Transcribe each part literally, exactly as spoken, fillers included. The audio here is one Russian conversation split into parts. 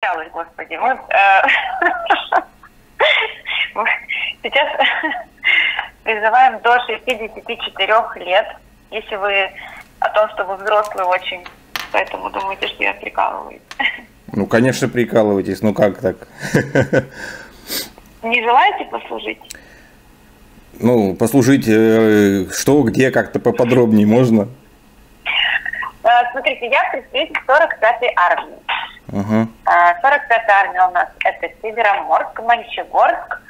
засмущалась, господи. Мы, э, сейчас призываем до шестидесяти четырёх лет, если вы о том, что вы взрослый очень, поэтому думаете, что я прикалываюсь. Ну, конечно, прикалываетесь, ну как так? Не желаете послужить? Ну, послужить э, что, где, как-то поподробнее можно? Смотрите, я представитель сорок пятой армии. Uh-huh. сорок пятая армия у нас это Североморск, Мончегорск.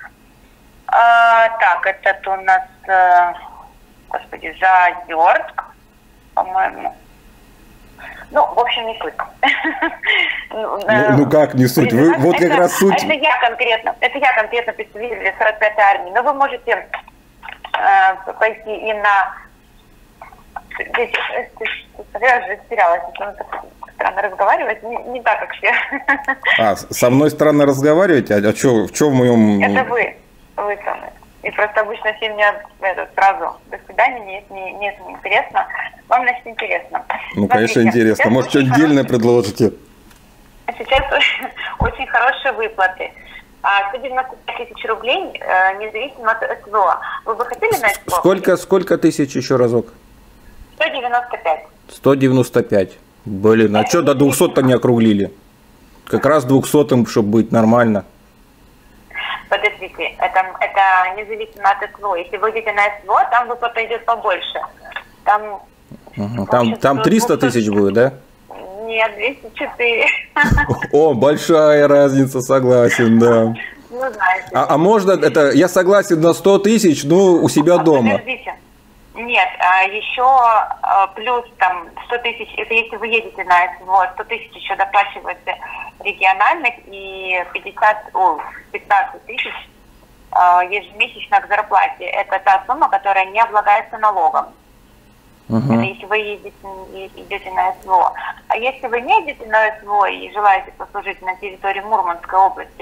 А, так, это у нас, э, господи, Заозерск, по-моему. Ну, в общем, не суть. Ну, ну как не суть? Вы, вот как раз суть. Это я конкретно, это я конкретно представитель сорок пятой армии. Но вы можете э, пойти и на... Здесь, я же растерялась, потому что странно разговаривать, не, не так, как все. А, со мной странно разговаривать? А, а чё, в чем в моем... Это вы, вы со мной. И просто обычно все меня это, сразу до свидания, нет, не, нет, не интересно. Вам, значит, интересно. Ну, смотрите, конечно, интересно. Может, что-нибудь отдельное предложите? Сейчас очень хорошие выплаты. сто девяносто пять тысяч рублей, независимо от СВО. Вы бы хотели на СВО? Сколько, сколько тысяч еще разок? сто девяносто пять. сто девяносто пять. Блин, а что до двухсот-то не округлили? Как раз двухсотым, чтобы быть нормально. Подождите, это, это независимо от СВО. Если вы идете на СВО, там выплата идет побольше. Там, угу. там, там триста тысяч будет, да? Нет, двести четыре. О, большая разница, согласен, да. Ну, знаете. А, а можно, это, я согласен на сто тысяч, ну, у себя дома. Подождите. Нет, а еще а, плюс там сто тысяч, это если вы едете на СВО, сто тысяч еще доплачивается региональных и пятьдесят, о, пятнадцать тысяч а, ежемесячно к зарплате. Это та сумма, которая не облагается налогом. Uh-huh. Это если вы едете, идете на СВО. А если вы не едете на СВО и желаете послужить на территории Мурманской области,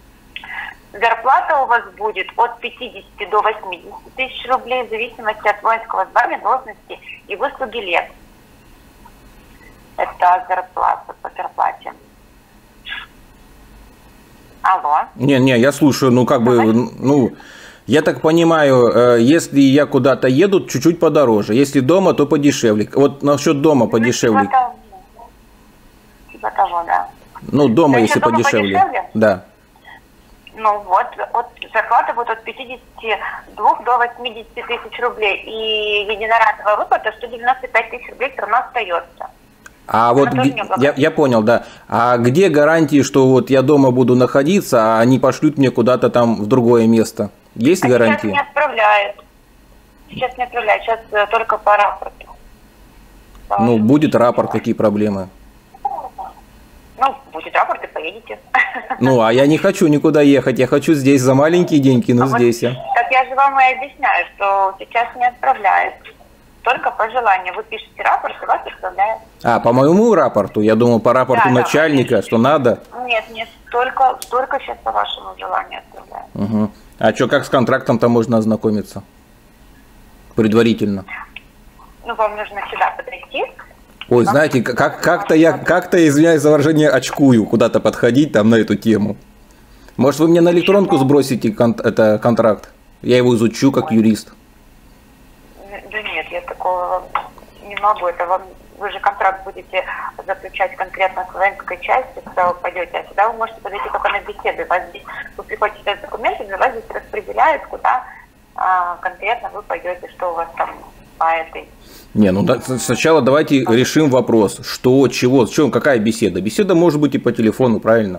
зарплата у вас будет от пятидесяти до восьмидесяти тысяч рублей в зависимости от воинского звания, должности и выслуги лет. Это зарплата по зарплате. Алло. Не, не, я слушаю, ну как бы, ну, я так понимаю, если я куда-то еду, чуть-чуть подороже, если дома, то подешевле. Вот насчет дома подешевле. Типа того, типа того, да. Ну, дома, если дома подешевле. подешевле. Да. Ну вот, от зарплата будет от пятидесяти двух до восьмидесяти тысяч рублей. И единоразовая выплата сто девяносто пять тысяч рублей все равно остается. А вот я, я понял, да. А где гарантии, что вот я дома буду находиться, а они пошлют мне куда-то там в другое место? Есть а гарантии? Сейчас не отправляют. Сейчас не отправляют, сейчас только по рапорту. По ну, будет рапорт, какие проблемы? Ну, будет рапорт и поедете. Ну, а я не хочу никуда ехать, я хочу здесь за маленькие деньги, но а здесь вот, я. Так я же вам и объясняю, что сейчас не отправляют. Только по желанию. Вы пишете рапорт, и вас отправляют. А, по моему рапорту? Я думал, по рапорту да, начальника, да, что надо? Нет, нет, только, только сейчас по вашему желанию отправляют. Угу. А что, как с контрактом-то можно ознакомиться? Предварительно. Ну, вам нужно сюда подойти. Ой, знаете, как, как-то я, как-то, извиняюсь за выражение, очкую куда-то подходить там на эту тему. Может, вы мне на электронку сбросите кон- это, контракт? Я его изучу как Ой. юрист. Да нет, я такого не могу. Это вам, вы же контракт будете заключать конкретно с воинской частью, когда вы пойдете. А сюда вы можете подойти только на беседы. Вас здесь, вы приходите с документами, вас здесь распределяют, куда а, конкретно вы пойдете, что у вас там по этой. Не, ну да, сначала давайте решим вопрос, что, чего, чем, какая беседа. Беседа может быть и по телефону, правильно?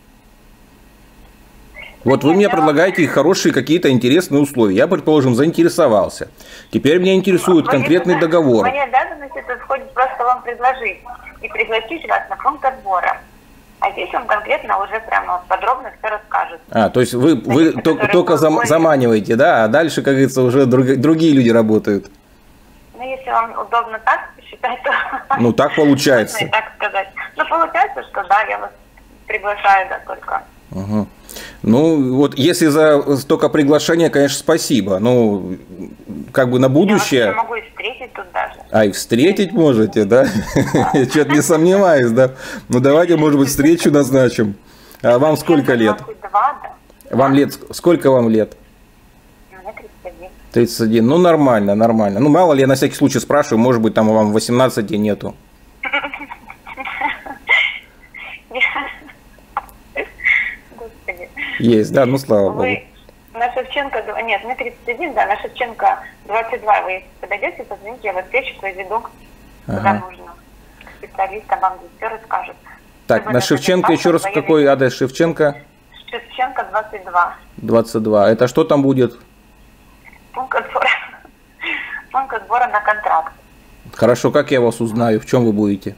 Вот вы мне предлагаете хорошие какие-то интересные условия. Я, предположим, заинтересовался. Теперь меня интересует конкретный договор. Моя обязанность это входит просто вам предложить и пригласить вас на пункт отбора. А здесь он конкретно уже прямо подробно все расскажет. А, то есть вы, вы Значит, только, только зам, заманиваете, да? А дальше, как говорится, уже друг, другие люди работают. Ну, если вам удобно так считать, то... Ну, так получается. Так сказать. Ну, получается, что да, я вас приглашаю, да, только. Угу. Ну, вот если за столько приглашения, конечно, спасибо. Ну, как бы на будущее... Я могу и встретить тут даже. А, и встретить можете, да? Я что-то не сомневаюсь, да? Ну, давайте, может быть, встречу назначим. А вам сколько лет? Вам лет... Сколько вам лет? Мне тридцать один. тридцать один. Ну, нормально, нормально. Ну, мало ли, я на всякий случай спрашиваю, может быть, там вам восемнадцати нету. Господи. Есть, да, ну слава богу. Вы на Шевченко, нет, мне тридцать один, да, на Шевченко двадцать два, вы если подойдете, позвоните, я вас встречу, проведу, куда Ага. нужно. К специалистам вам здесь все расскажут. Так, Вы на Шевченко еще раз, какой адрес Шевченко? Шевченко двадцать два. двадцать два. Это что там будет? Пункт отбора. Пункт отбора на контракт. Хорошо, как я вас узнаю? В чем вы будете?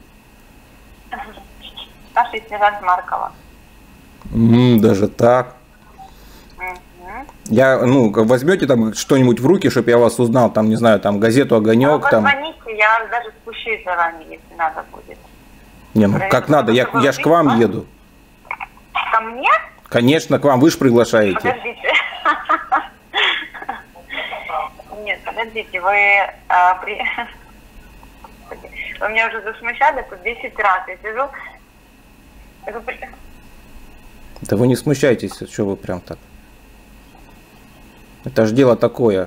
Старший сержант Маркова. М, даже так. Мгм. Я, ну, возьмете там что-нибудь в руки, чтобы я вас узнал, там, не знаю, там, газету Ну, «Огонек», там. позвоните, я даже спущусь за вами, если надо будет. Не, ну, как надо, я, я ж к вам еду. Ко мне? Конечно, к вам, вы же приглашаете. Подождите. Нет, подождите, вы, а, при... Господи, вы меня уже засмущали тут десять раз. Я сижу. Вы при- Да вы не смущайтесь, что вы прям так. Это ж дело такое.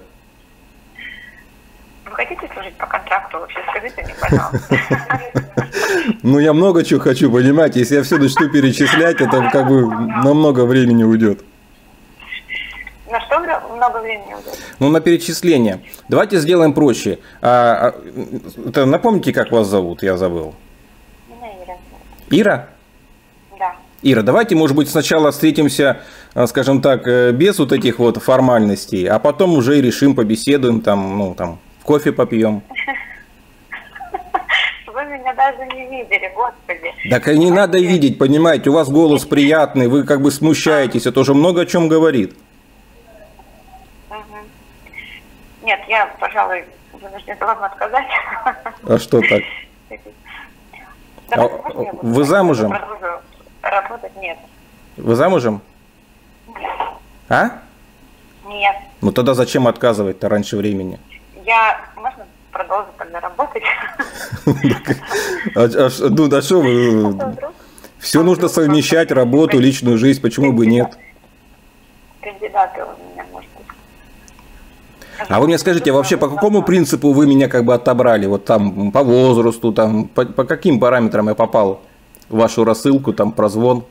Вы хотите служить по контракту? Вообще скажите мне, пожалуйста. Ну, я много чего хочу, понимаете, если я все начну перечислять, это как бы на много времени уйдет. На что вре- много времени уйдет? Ну, на перечисление. Давайте сделаем проще. А, а, это, напомните, как вас зовут, я забыл. Меня Ира. Ира? Да. Ира, давайте, может быть, сначала встретимся, а, скажем так, э, без вот этих вот формальностей, а потом уже и решим, побеседуем, там, ну, там, кофе попьем. Вы меня даже не видели, господи. Так и не надо видеть, понимаете, у вас голос приятный, вы как бы смущаетесь, это уже много о чем говорит. Мгм. Нет, я, пожалуй, вынуждена вам отказать. А что так? Да, А можно я буду вы замужем? продолжу работать? Нет. Вы замужем? А? Нет. Ну тогда зачем отказывать-то раньше времени? Я... Можно продолжить тогда работать? А, а ш- ну да что вы... Все нужно совмещать, работу, личную жизнь, почему бы нет? Кандидаты у меня, может быть. А вы мне скажите, а вообще по какому принципу вы меня как бы отобрали? Вот там по возрасту, там по, по каким параметрам я попал в вашу рассылку, там прозвон?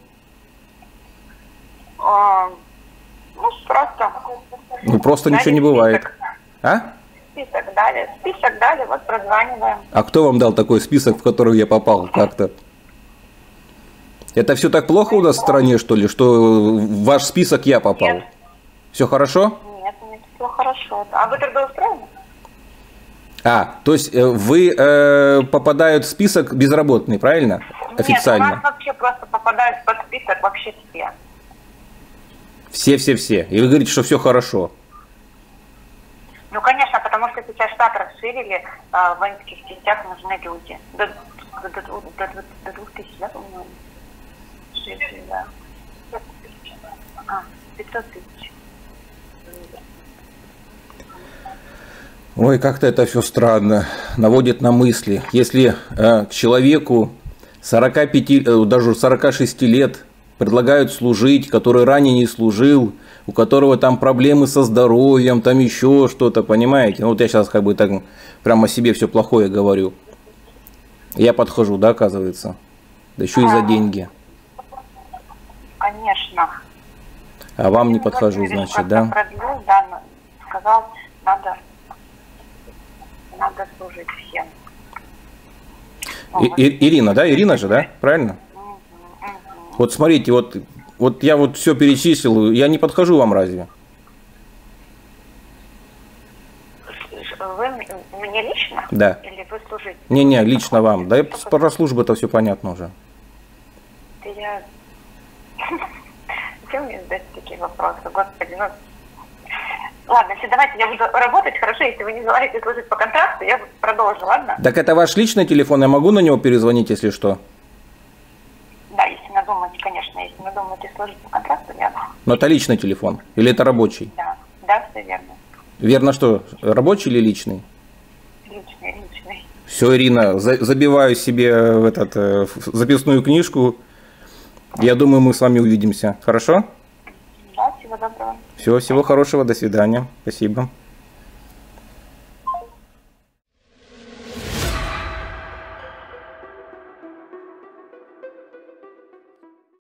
А, Ну, просто... Ну просто дали ничего не бывает. список. А? Список дали. Список дали, вот прозваниваем. А кто вам дал такой список, в который я попал как-то? Это все так плохо у нас в стране, что ли, что в ваш список я попал? Нет. Все хорошо? Нет, нет, все хорошо. А вы трудоустроены? А, то есть э, вы э, попадают в список безработный, правильно? Официально. Нет, у нас вообще просто попадают под список вообще все. Все-все-все. И вы говорите, что все хорошо. Ну, конечно, потому что сейчас штат расширили, а, в воинских частях нужны люди. До, до, до, до, до двух тысяч, да, по-моему? Шесть, да. А, пятьсот тысяч. Ой, как-то это все странно. Наводит на мысли. Если э, к человеку сорока пяти, э, даже сорока шести лет предлагают служить, который ранее не служил, у которого там проблемы со здоровьем, там еще что-то, понимаете? Ну, вот я сейчас как бы так прямо о себе все плохое говорю. Я подхожу, да, оказывается? Да еще и за деньги. Конечно. А вам не Ну, подхожу, Владимир Ильич значит, как-то да? продлил, да, но сказал, надо, надо служить всем. И- И- Ирина, да? Ирина же, да? Правильно? Вот смотрите, вот, вот я вот все перечислил, я не подхожу вам разве? Вы мне лично? Да. Или вы служите? Не-не, лично вам. Да и про службу-то все понятно уже. Да я... Зачем мне задать такие вопросы? Господи, ну... Ладно, если давайте я буду работать, хорошо, если вы не желаете служить по контракту, я продолжу, ладно? Так это ваш личный телефон, я могу на него перезвонить, если что? Да, если надумаете, конечно, Если вы думаете служить по контракту, верно. Но это личный телефон или это рабочий? Да, да, все верно. Верно что, рабочий или личный? Личный, личный. Все, Ирина, за, забиваю себе в, этот, в записную книжку. Я думаю, мы с вами увидимся. Хорошо? Да, всего доброго. Все, всего хорошего, до свидания. Спасибо.